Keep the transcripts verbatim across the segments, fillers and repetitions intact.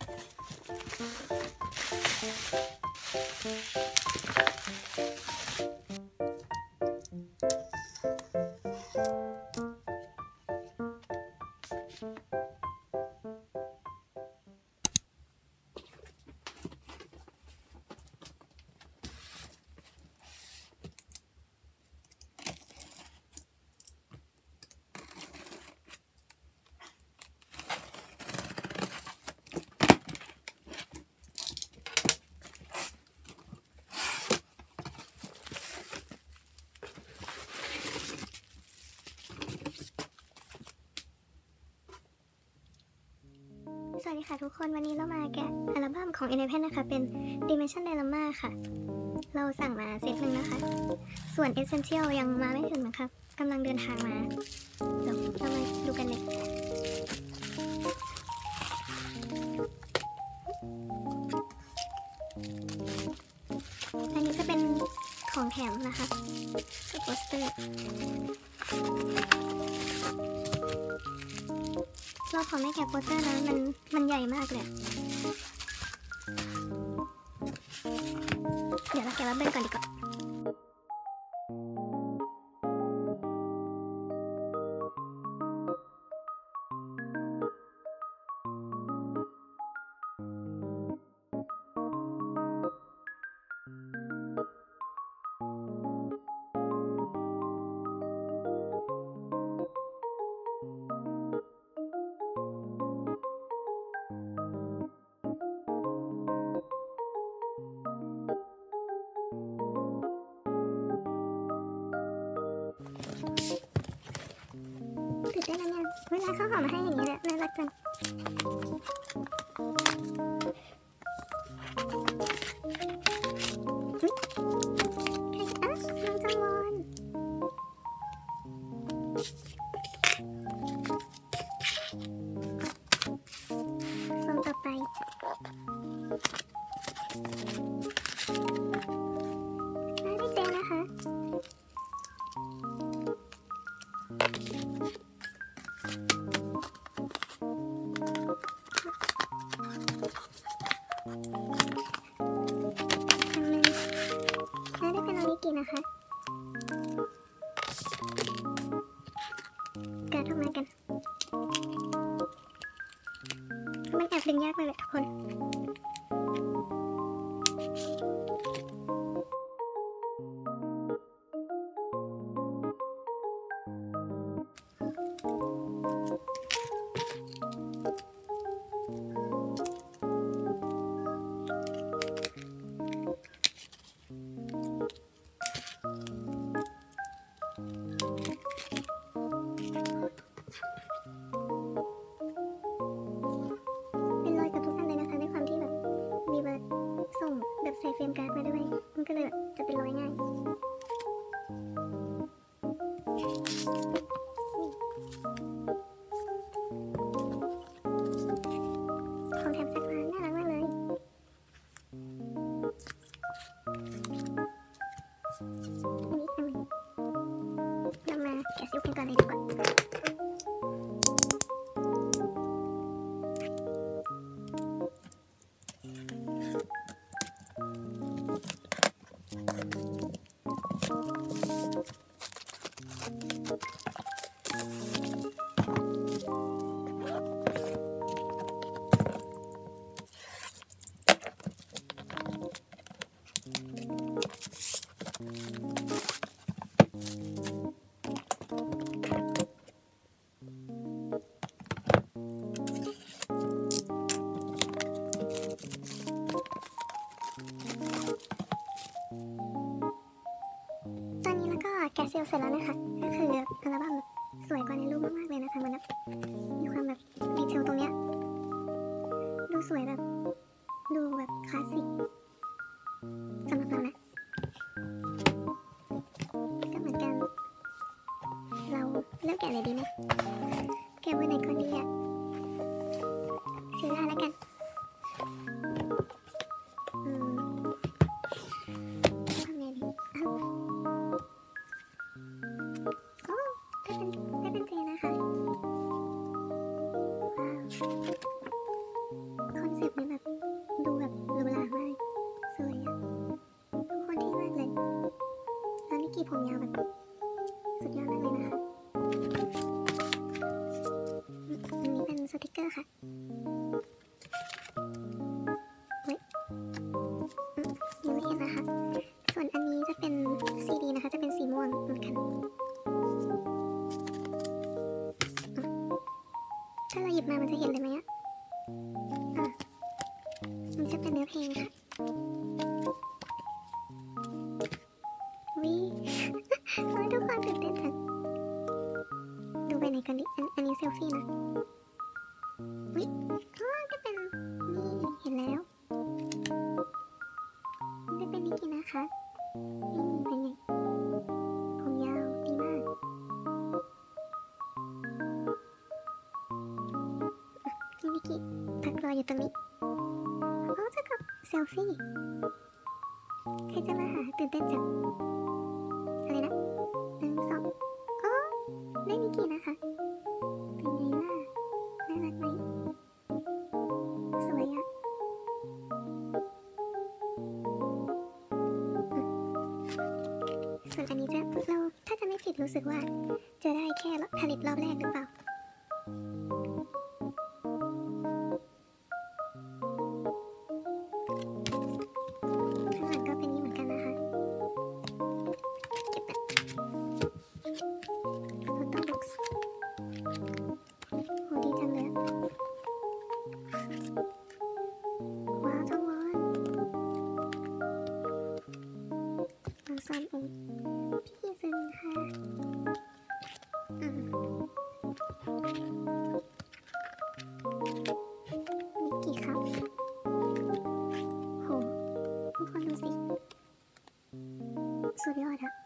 สวัสดีค่ะทุกคนวันนี้เรามาแกะอัลบั้มของ เอ็น ไอ พี นะคะเป็น Dimension Dilemma ค่ะเราสั่งมาเซตหนึ่งนะคะส่วน Essential ยังมาไม่ถึงนะคะกำลังเดินทางมาเดี๋ยวเรามาดูกันเลยอันนี้จะเป็นของแถมนะคะกับโปสเตอร์เราขอไม่แกะโปสเตอร์นะมันมันใหญ่มากเลยเดี๋ยวเราแกะบับเบิ้ลก่อนดีกว่าตื่นเต้นนะเนี่ยเวลาเขาห่อมาให้อย่างนี้แหละน่ารักจังอุ๊ยใครอ่ะน้องจังวอนซองต่อไปน่าได้เจนะคะน่าได้เป็นโอนิกินะคะเกิดออกมากันมันแอบดึงยากเลยทุกคนแบบใส่เฟรมการ์ดมาด้วยมันก็เลยแบบจะเป็นรอยง่ายของแถมสักร้านน่ารักมากเลยนี่ทำไมเรามาแกะซิลกันก่อนเลยดีกว่าแกะซีลเสร็จแล้วนะคะก็คืออัลบั้มสวยกว่าในรูปมากๆเลยนะคะมันแบบมีความแบบดีเทลตรงเนี้ยดูสวยแบบดูแบบคลาสสิกสำหรับเรานะก็เหมือนกันเราเลือกแกะอะไรดีไหมแกะเบอร์ไหนก่อนดีอ่ะซื้อได้แล้วกันอืมทำไงดีได้เป็นเจนะคะว้าวคอนเซ็ซ็ปต์เนี่ยแบบดูแบบหรูหรามากสวยอะทุกคนเท่มากเลยแล้วนิกกี้ผมยาวแบบสุดยอดมากเลยนะคะอันนี้เป็นสติกเกอร์ค่ะเฮ้ยยังไม่เห็นนะคะส่วนอันนี้จะเป็นซีดีนะคะจะเป็นสีม่วงเหมือนกันถ้าเราหยิบมามันจะเห็นเลยไหมอะอ่ะมันจะเป็นเนื้อเพลงค่ะวิเฮ้ยทุกคนตื่นเต้นจังดูไปไหนกันดิอันอันนี้เซลฟี่นะวิอ๋อจะเป็นนี่เห็นแล้วจะเป็นนิกกี้นะคะนี่เป็นไงผมยาวดีมากนี่นิกกี้พักรออยู่ตรงนี้โอ้จะกับเซลฟี่ใครจะมาหาตื่นเต้นจังอะไรนะหนึ่งสองอ๋อได้นิกกี้นะคะเป็นไงล่ะน่ารักไหมสวยอะส่วนอันนี้จะเราถ้าจะไม่ผิดรู้สึกว่าจะได้แค่ผลิตรอบแรกหรือเปล่าข้างหลังก็เป็นนี้เหมือนกันนะคะเก็บแบบโฟโต้บุ๊กส์โหดีจังเลยว้าวทุกคนน้องซอนเองพี่ซึงค่ะอืมนิกกี้ครับโหทุกคนดูสิสุดยอดอะ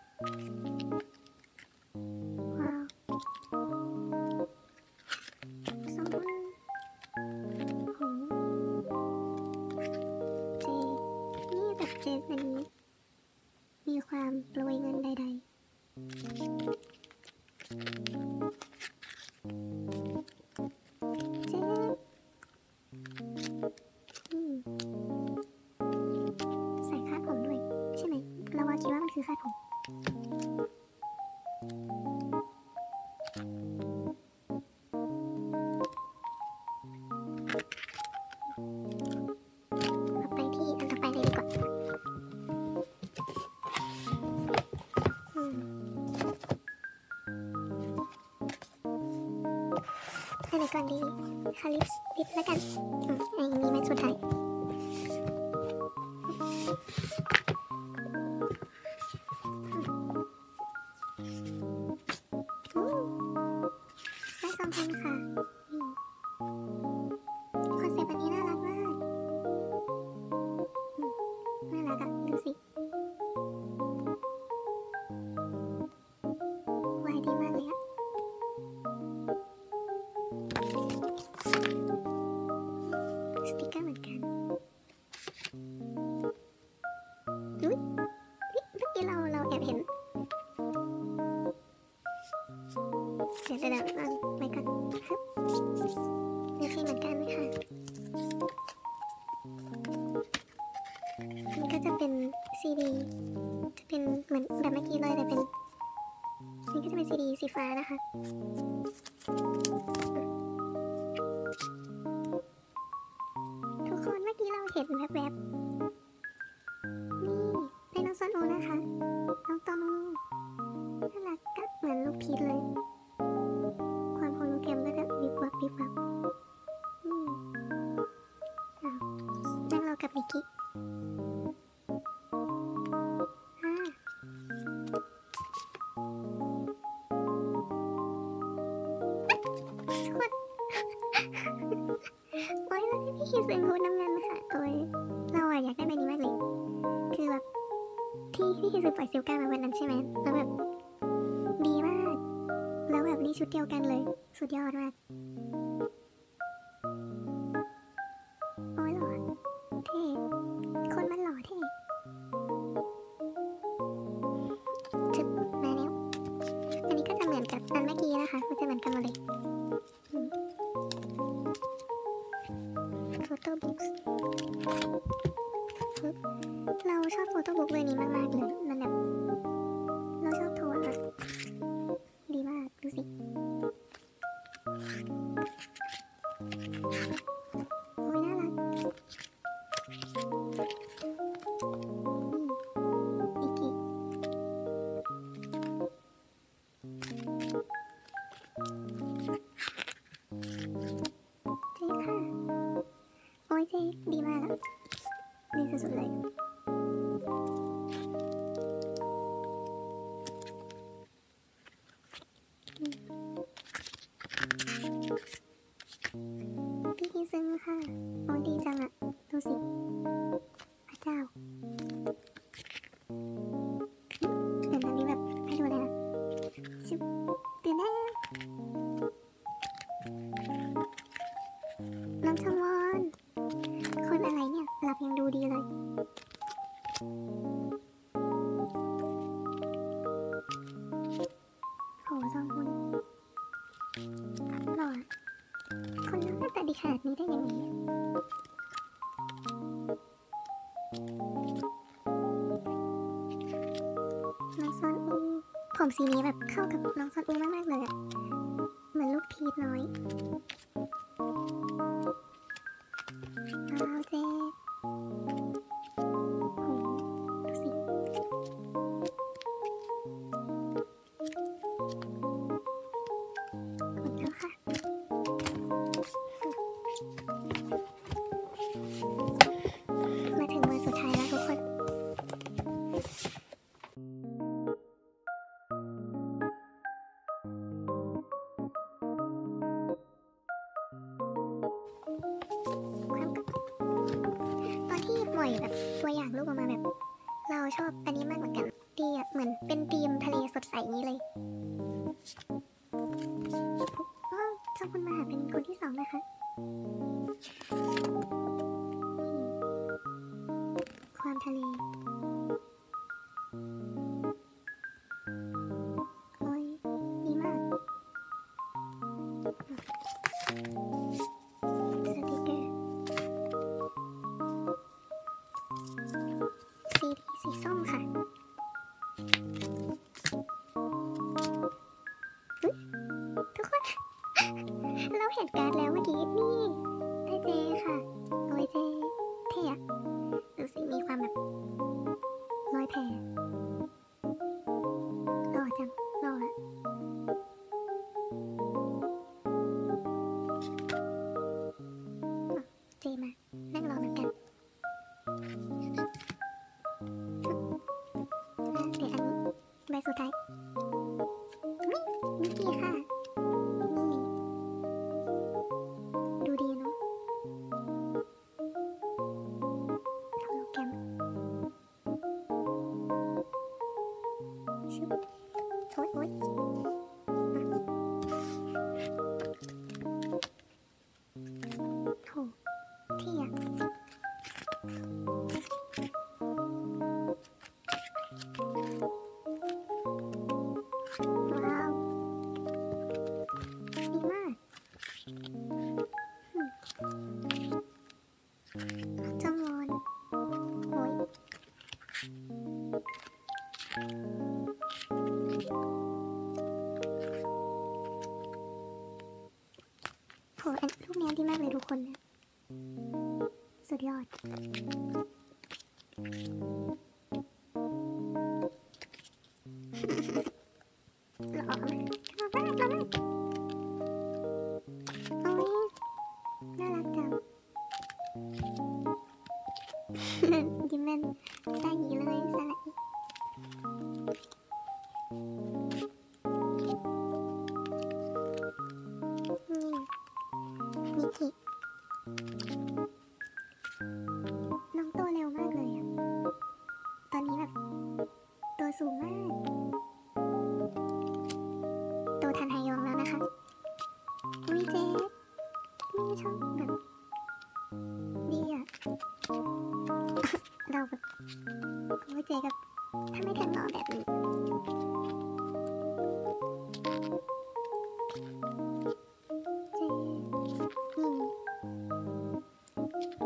ว้าวสองคนโหเจนี่แบบเจสอันนี้มีความโปรยเงินใดๆเจ๊อืมใส่คาดผมด้วยใช่ไหมเราว่าคิดว่ามันคือคาดผมเราไปที่อันต่อไปเลยดีกว่าอืมไปไหนก่อนดีคาลิปสติปแล้วกันอืมไอ้นี้มันสุดท้ายอืมได้สองพันค่ะนี่คอนเซ็ปต์อันนี้น่ารักมากอืมน่ารักอะดูสิวายดีมากเลยอะสติกเกอร์เหมือนกันอุ๊ยเมื่อกี้เราเราแอบเห็นเดี๋ยวเดี๋ยวเดี๋ยววางไว้ก่อนครับเนื้อเพลงเหมือนกันไหมคะนี่ก็จะเป็นซีดีจะเป็นเหมือนแบบเมื่อกี้เลยแต่เป็นนี่ก็จะเป็นซีดีสีฟ้านะคะทุกคนเมื่อกี้เราเห็นแวบๆนี่เป็นน้องซอนโอนะคะน้องตอมน่ารักกับเหมือนลูกพีชเลยความโฮโลแกรมก็จะวิบวับวิบวับอืมอ้าวนั่งรอกับนิกกี้อ่าทุกคนโอ้ยแล้วพี่คิดซึงพูดน้ำเงินค่ะโอ้ยเราอะอยากได้ใบนี้มากเลยคือแบบที่พี่คิดซึงปล่อยซิลก้ามาวันนั้นใช่ไหมแล้วแบบดีมากแล้วแบบนี่ชุดเดียวกันเลยสุดยอดมากโอ้ยหล่อเท่คนมันหล่อเท่จึบมาแล้วอันนี้ก็จะเหมือนกับอันเมื่อกี้นะคะมันจะเหมือนกันหมดเลยโฟโต้โต้บุ๊กเราชอบโฟโต้บุ๊กเวอร์นี้มากๆเลยมันแบบเราชอบโทนอะดีมากดูสิโอ้ยน่ารักอีกิเจ๊ค่ะโอ้ยเจ๊ดีมากแล้วดีสุดๆเลยพี่ฮีซึงค่ะโอ้ยดีจังอะดูสิพระเจ้าเดี๋ยวนี้แบบให้ดูเลยนะชิบตื่นได้น้องชมวอนคนอะไรเนี่ยหลับยังดูดีเลยโหสองคนหล่อคนน้องหน้าตาดีขนาดนี้ได้ยังไงเนี่ยน้องซอนอูผมสีนี้แบบเข้ากับน้องซอนอูมากๆเลยอะเหมือนลูกพีชน้อยอ้าวเจ๊โหดูสิหมดแล้วค่ะมาถึงวันสุดท้ายแล้วทุกคนตอนที่ปล่อยแบบตัวอย่างรูปออกมาแบบเราชอบอันนี้มากเหมือนกันดีอ่ะเหมือนเป็นธีมทะเลสดใสนี้เลยก็เจ้าคุณมาหาเป็นคนที่สองนะคะความทะเลโอ้ยดีมากสติกเกอร์ซีดีสีส้มค่ะทุกคน เราเห็นการ์ดแล้วเมื่อกี้นี่ได้เจค่ะโอ้ยเจเท่อะดูสิมีความแบบลอยแพหล่อจังหล่ออะเจมานั่งรอเหมือนกันเดี๋ยวอันนี้ใบสุดท้ายนี่กี้ค่ะนี่ดูดีเนาะโฮโลแกรมชุบโอ๊ยโอ๊ยโหเท่อะว้าวดีมากจังวอนโอ้ยโหอันรูปนี้ดีมากเลยทุกคนนะสุดยอดหล่อมากหล่อมากหล่อมากโอ้ยน่ารักจังยิ้มเล่นได้หยีเลยสละอีนี่มิกิน้องโตเร็วมากเลยอะตอนนี้แบบตัวสูงมากโตทันไฮยองแล้วนะคะอุ้ยเจ๊นี่ชอบแบบดีอะเราแบบโอ้ยเจ๊กับถ้าไม่ทันหล่อแบบนี้เจ๊นี่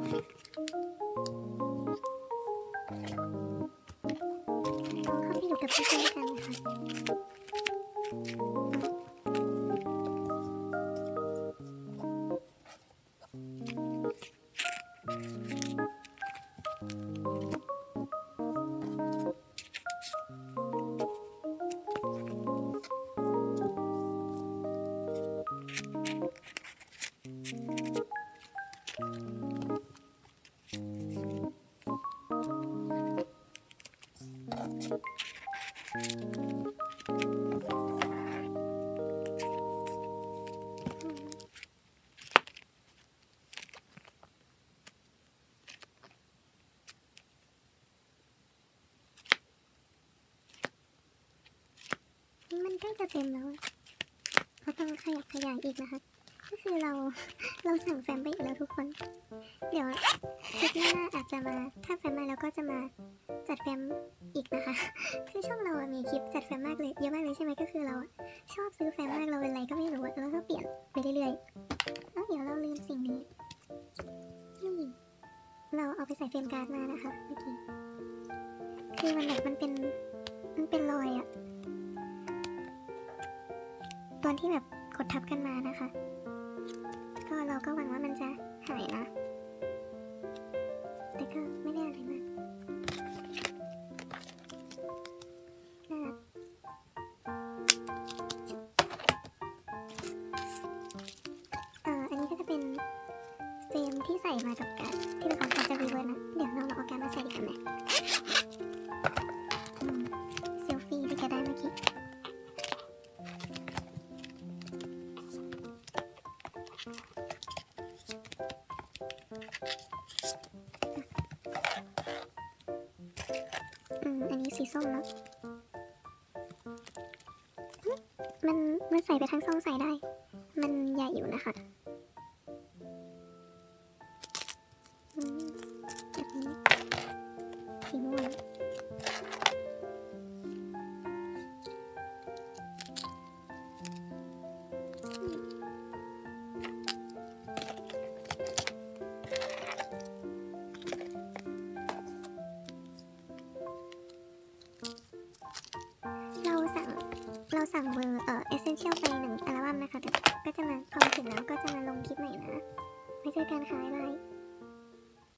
เข้าไปอยู่กับเพื่อนๆกันนะคะมันใกล้จะเต็มแล้วเราต้องขยับขยายอีกนะคะก็คือเราเราสั่งแฟ้มไปอีกแล้วทุกคน เดี๋ยวคลิปหน้าอาจจะมาถ้าแฟ้มมาแล้วก็จะมาจัดแฟ้มอีกนะคะ คือช่องเรามีคลิปจัดแฟ้มมากเลยเยอะมากเลยใช่ไหมก็คือเราชอบซื้อแฟ้มมากเราเป็นอะไรก็ไม่รู้แล้วก็เปลี่ยนไปเรื่อยๆแล้วเดี๋ยวเราลืมสิ่งนี้นี่เราเอาไปใส่เฟรมการ์ดมานะคะเมื่อกี้คือมันแบบมันเป็นมันเป็นรอยอะตอนที่แบบกดทับกันมานะคะก็เราก็หวังว่ามันจะหายนะแต่ก็ไม่ได้อะไรมากน่ารักเอ่ออันนี้ก็จะเป็นเฟรมที่ใส่มากับการ์ดที่เป็นของการ์ดจะรีเวิร์สนะเดี๋ยวเราเอาการ์ดมาใส่ดีกว่าไหมอืมเซลฟี่ที่แกได้เมื่อกี้อืมอันนี้สีส้มเนาะมันมันใส่ไปทั้งซองใส่ได้มันใหญ่อยู่นะคะอืมแบบนี้สีม่วงเราสั่งเราสั่งเบอร์เอ่อ Essential ไปหนึ่งอัลบั้มนะคะแต่ก็จะมาพอมาถึงแล้วก็จะมาลงคลิปใหม่นะไว้เจอกันค่ะบ๊ายบาย